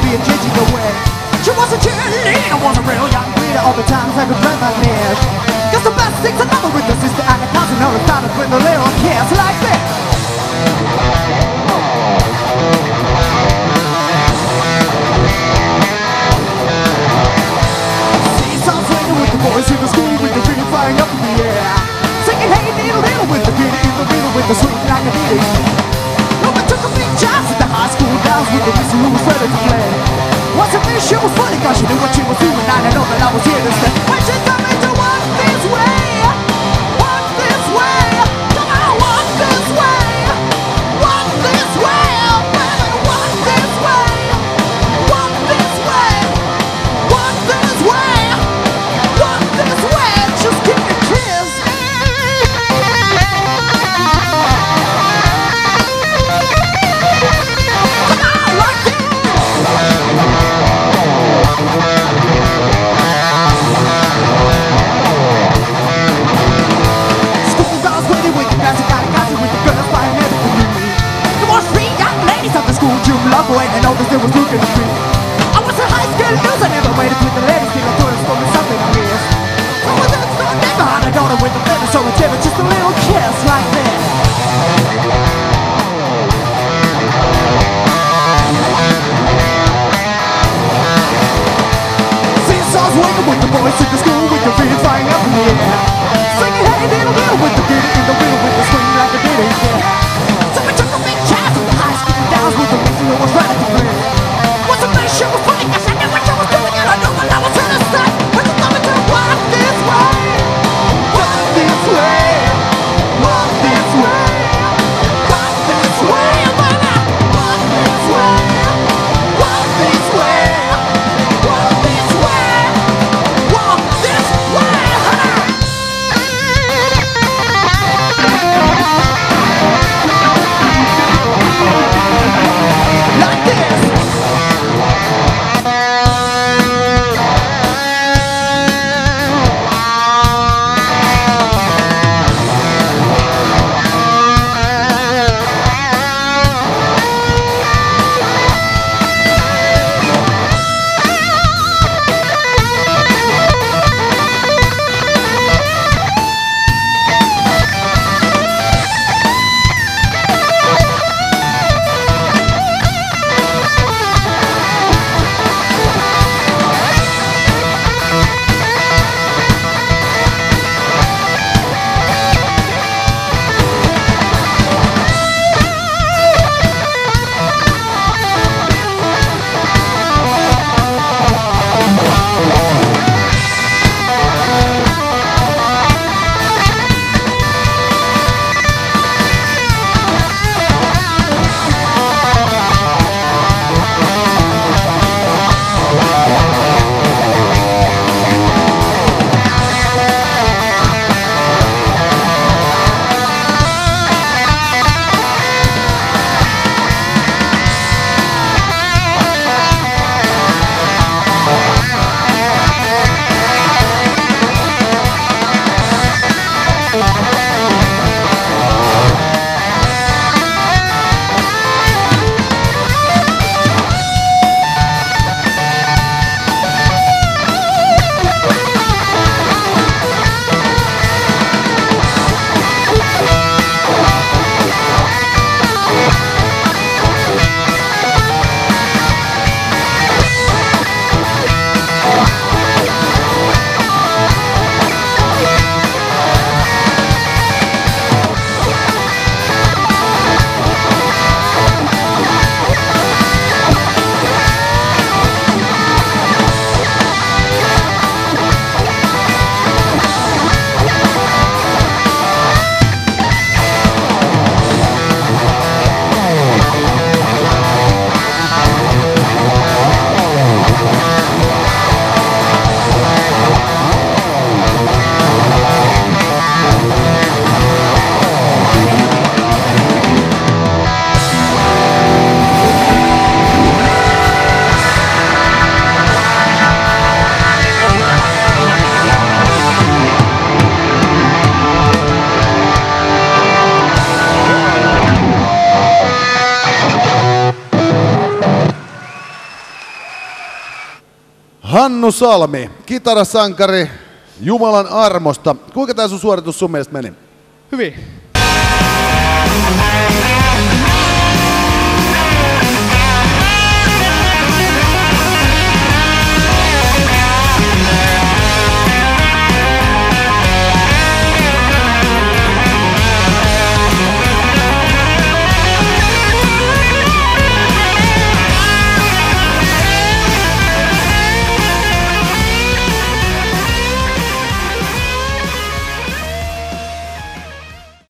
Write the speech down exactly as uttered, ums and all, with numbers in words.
being changing the way. She was a cheerleader, was a real young leader. All the times I could break my knees. Guess the best thing's another with the sister and a cousin. All the time with the little kids like this. Seesaw swinging with the boys in the school with the feet flying up in the air. Singing hey needle needle with the beat in the middle with the swing like a needle. No one took a big chance at the high school dance with the missing who was ready to play. What's a fish? She was funny cause she knew what she was doing. I didn't know that I was here to stay. When she told me to walk this way, walk this way, come on, walk this way, walk this way, baby, walk this way, walk this way, walk this way, walk this way, just give me a kiss. Come on, like this. School girls waiting with the classic got a with the girls buying everything new. There was three young ladies at the school gym love away and noticed they was looking at me. I was a high school news, I never waited with the ladies till I told her me something I missed. So I was so never had a daughter with a baby, so I gave her just a little kiss like this. Seesaws waiting with the boys in the school with the feet flying up in the air. Singing hey diddle diddle with the beat in the middle with the swing like a ditty, yeah. So we took a big chance at the high school dance with the missing who was ready to play. What's a fish? She was funny cause I knew what she was doing and I knew what I was here to stay. When she told me to walk this way, walk this way, walk this way, walk this way, baby, walk this way, walk this way, walk this way, walk Hata Salmi, Kitarasankari, Jumalan armosta. Kuinka tää sun suoritus sun mielestä meni? Hyvin.